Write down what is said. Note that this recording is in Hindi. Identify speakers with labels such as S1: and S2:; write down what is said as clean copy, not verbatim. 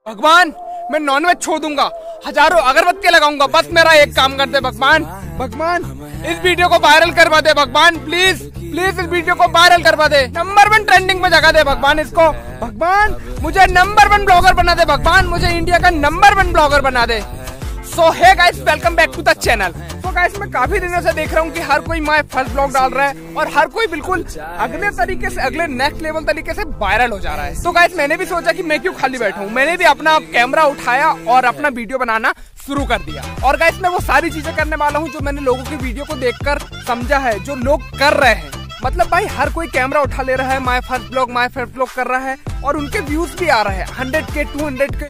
S1: भगवान मैं नॉनवेज छोड़ दूंगा, हजारों अगरबत्तियां लगाऊंगा, बस मेरा एक काम कर दे भगवान। भगवान इस वीडियो को वायरल करवा दे भगवान, प्लीज प्लीज इस वीडियो को वायरल करवा दे, नंबर 1 ट्रेंडिंग में जगह दे भगवान इसको। भगवान मुझे नंबर 1 ब्लॉगर बना दे भगवान, मुझे इंडिया का नंबर 1 ब्लॉगर बना दे। So hey guys, welcome back to the channel. तो गाइस मैं काफी दिनों से देख रहा हूँ कि हर कोई माय फर्स्ट ब्लॉग डाल रहा है और हर कोई बिल्कुल अगले तरीके से, अगले नेक्स्ट लेवल तरीके से वायरल हो जा रहा है। तो गाइस मैंने भी सोचा कि मैं क्यों खाली बैठूं, मैंने भी अपना कैमरा उठाया और अपना वीडियो बनाना शुरू कर दिया। और गाइस मैं वो सारी चीजें करने वाला हूँ जो मैंने लोगों की वीडियो को देखकर समझा है, जो लोग कर रहे हैं। मतलब भाई हर कोई कैमरा उठा ले रहा है, माय फर्स्ट ब्लॉग कर रहा है और उनके व्यूज भी आ रहे हैं 100K 200K